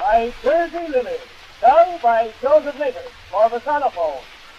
by Jersey Lilly, sung by Joseph Natus for the Zonophone.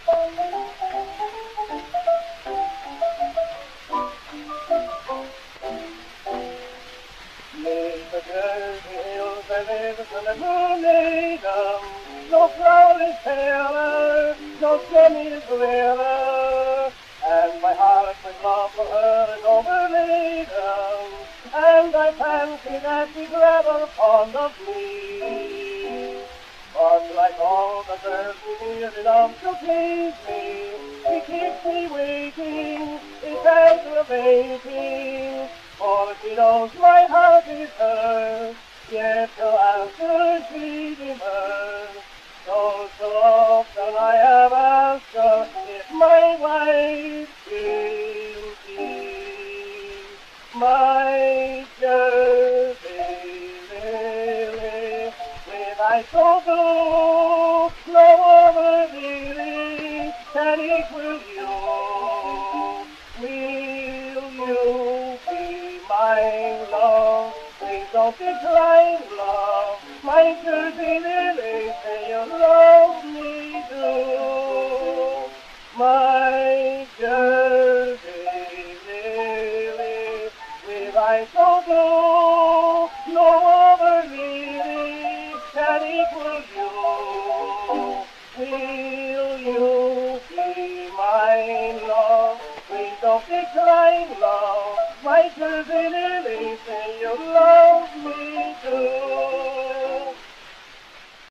Neath the Jersey hills there lives a little maiden, no flower is paler, no gem is rarer, and my heart with love for her is overladen, and I fancy that she's rather fond of me. But like all the girls she dearly loves to please me, she keeps me waiting, is aggravating, for she knows my heart is hers, yet to answer she demurs. So often I have asked her if my wife will be my Jersey Lily, with eyes so blue, no other lily can equal you. Will you be my love? Please don't decline, love. My Jersey Lily, say you love me too. My Jersey Lily, with eyes so blue, no other lily can equal you. Will you be my love? Please don't decline, love. My Jersey Lily, say you love me too.